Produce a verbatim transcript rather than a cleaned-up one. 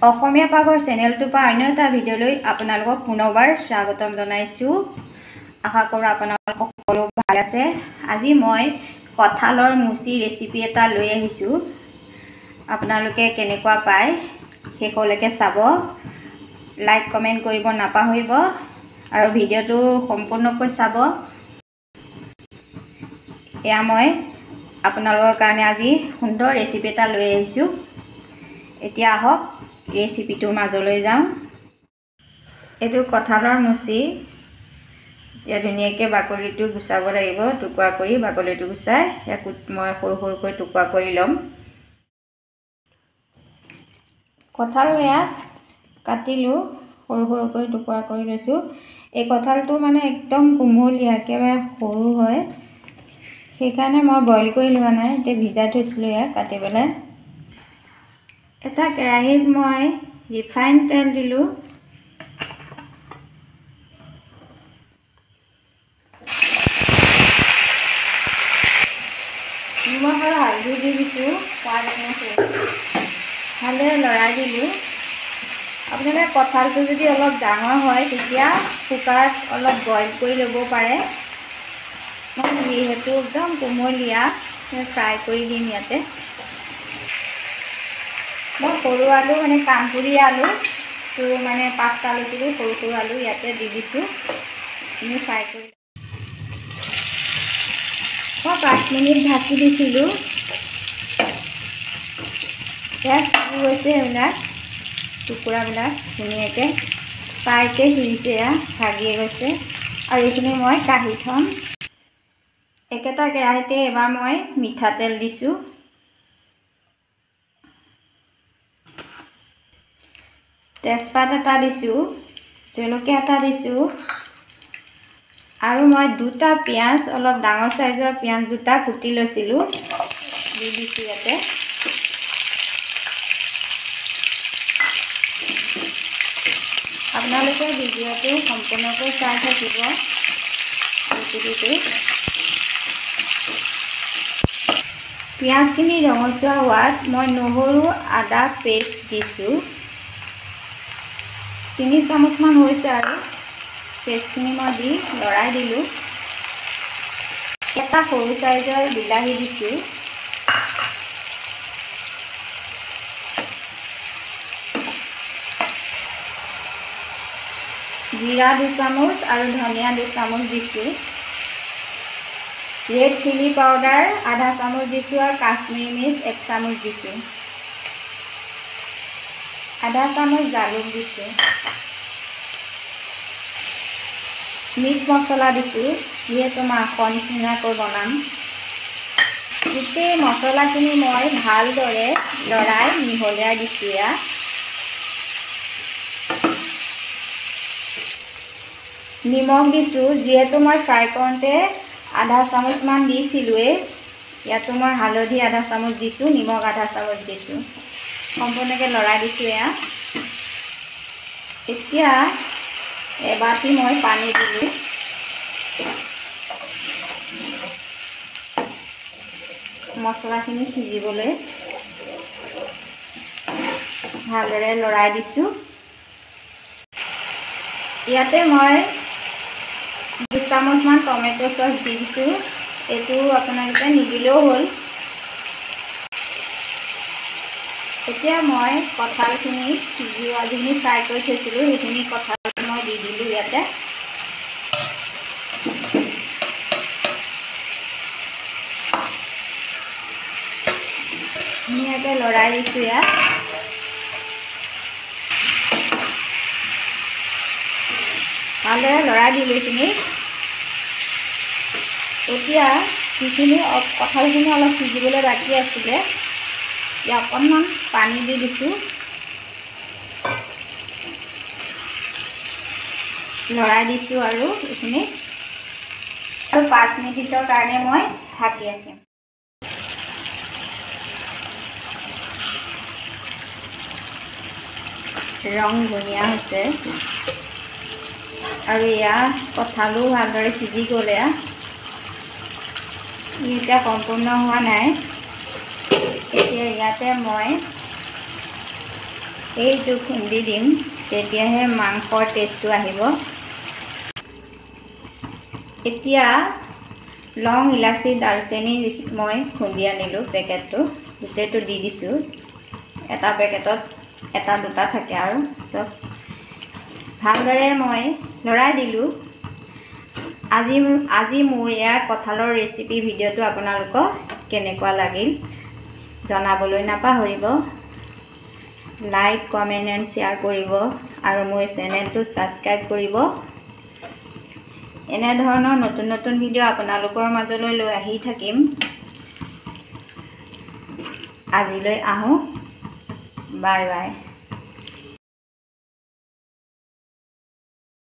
অসমীয়া পাকঘৰ চেনেলটোৰ পৰা অন্য এটা ভিডিঅ'লৈ আপোনালোকক পুনৰবাৰ স্বাগতম জনাইছোঁ। আশা কৰোঁ আপোনালোক সকলো ভাল আছে। আজি মই কঁঠালৰ মুচি ৰেচিপি এটা লৈ আহিছোঁ। আপোনালোকে কেনেকুৱা পায় শেষলৈকে চাব, লাইক কমেণ্ট কৰিব নাপাহৰিব আৰু ভিডিঅ'টো সম্পূৰ্ণকৈ চাব। এয়া মই আপোনালোকৰ কাৰণে আজি সুন্দৰ ৰেচিপি এটা লৈ আহিছোঁ। এতিয়া আহক ৰেচিপিটোৰ মাজলৈ যাওঁ। এইটো কঁঠালৰ মুচি। এতিয়া ধুনীয়াকৈ বাকলিটো গুচাব লাগিব, টুকুৰা কৰি বাকলিটো গুচাই ইয়াক মই সৰু সৰুকৈ টুকুৰা কৰি ল'ম। কঁঠাল এয়া কাটিলোঁ, সৰু সৰুকৈ টুকুৰা কৰি লৈছোঁ। এই কঁঠালটো মানে একদম কোমলীয়া, একেবাৰে সৰু হয়, সেইকাৰণে মই বইল কৰি লোৱা নাই, এতিয়া ভিজাই থৈছিলোঁ ইয়াক কাটি পেলাই। এটা কেৰাহীত মই ৰিফাইন তেল দিলোঁ। নিমখ আৰু হালধি দি দিছোঁ সোৱাদ অনুসৰি, ভালদৰে লৰাই দিলোঁ। আপোনালোকে কঁঠালটো যদি অলপ ডাঙৰ হয় তেতিয়া কুকাৰত অলপ বইল কৰি ল'ব পাৰে। মই যিহেতু একদম কোমলীয়া ফ্ৰাই কৰি দিম ইয়াতে। মই সৰু আলু মানে কাণপুৰি আলু তো মানে পাঁচটা লৈছিলোঁ, সৰু সৰু আলু ইয়াতে দি দিছোঁ। আমি ফ্ৰাই কৰি মই পাঁচ মিনিট ঢাকি দিছিলোঁ। ইয়াত সিজি গৈছে, এইবিলাক টুকুৰাবিলাক ধুনীয়াকৈ ফ্ৰাইকৈ সিজিছে, এয়া ভাগিয়ে গৈছে। আৰু এইখিনি মই কাঢ়ি থ'ম। একেটা কেৰাহীতে এবাৰ মই মিঠাতেল দিছোঁ। তেজপাত এটা দিছোঁ, জলকীয়া এটা দিছোঁ, আৰু মই দুটা পিঁয়াজ, অলপ ডাঙৰ চাইজৰ পিঁয়াজ দুটা কুটি লৈছিলোঁ, দি দিছোঁ ইয়াতে। আপোনালোকে ভিডিঅ'টো সম্পূৰ্ণকৈ চাই থাকিব ৰেচিপিটো। পিঁয়াজখিনি ৰঙচুৱা হোৱাত মই নহৰু আদা পেষ্ট দিছোঁ, তিনি চামুচমান হৈছে আৰু পেষ্টখিনি মই দি লৰাই দিলোঁ। এটা সৰু চাইজৰ বিলাহী দিছোঁ। জিৰা দুচামুচ আৰু ধনিয়া দুচামুচ দিছোঁ। ৰেড চিলি পাউডাৰ আধা চামুচ দিছোঁ আৰু কাশ্মীৰী মিৰ্চ এক চামুচ দিছোঁ। আধা চামুচ জালুক দিছোঁ। মিট মছলা দিছোঁ, যিহেতু মাংস নিচিনাকৈ বনাম। গোটেই মছলাখিনি মই ভালদৰে লৰাই মিহলাই দিছোঁ। ইয়াত নিমখ দিছোঁ, যিহেতু মই ফ্ৰাই কৰোঁতে আধা চামুচমান দিছিলোঁৱেই। ইয়াতো মই হালধি আধা চামুচ দিছোঁ, নিমখ আধা চামুচ দিছোঁ। সম্পূৰ্ণকৈ লৰাই দিছোঁ এয়া। এতিয়া এবাটি মই পানী দিলোঁ। মছলাখিনি সিজিবলৈ ভালদৰে লৰাই দিছোঁ। ইয়াতে মই দুচামুচমান টমেটো চচ দি দিছোঁ। এইটো আপোনালোকে নিদিলেও হ'ল। এতিয়া মই কঁঠালখিনি সিজোৱা যিখিনি ফ্ৰাই কৰি থৈছিলোঁ সেইখিনি কঁঠাল মই দি দিলোঁ ইয়াতে। ধুনীয়াকৈ লৰাই দিছোঁ ইয়াত। ভালদৰে লৰাই দিলোঁ এইখিনি। এতিয়া যিখিনি কঁঠালখিনি অলপ সিজিবলৈ বাকী আছিলে, ইয়াত অকণমান পানী দি দিছোঁ। লৰাই দিছোঁ আৰু এইখিনি আৰু পাঁচ মিনিটৰ কাৰণে মই ঢাকি ৰাখিম। ৰং ধুনীয়া হৈছে আৰু এয়া কঁঠালো ভালদৰে সিজি গ'ল। এয়া এতিয়া সম্পূৰ্ণ হোৱা নাই। এতিয়া ইয়াতে মই এইটো খুন্দি দিম, তেতিয়াহে মাংসৰ টেষ্টটো আহিব। এতিয়া লং ইলাচি দালচেনি মই খুন্দি আনিলোঁ পেকেটটো, গোটেইটো দি দিছোঁ। এটা পেকেটত এটা দুটা থাকে আৰু চব ভালদৰে মই লৰাই দিলোঁ। আজি আজি মোৰ এয়া কঁঠালৰ ৰেচিপি ভিডিঅ'টো আপোনালোকক কেনেকুৱা লাগিল জনাবলৈ নাপাহৰিব। লাইক কমেণ্ট এণ্ড শ্বেয়াৰ কৰিব আৰু মোৰ চেনেলটো ছাবস্ক্ৰাইব কৰিব। এনেধৰণৰ নতুন নতুন ভিডিঅ' আপোনালোকৰ মাজলৈ লৈ আহি থাকিম। আজিলৈ আহোঁ, বাই বাই।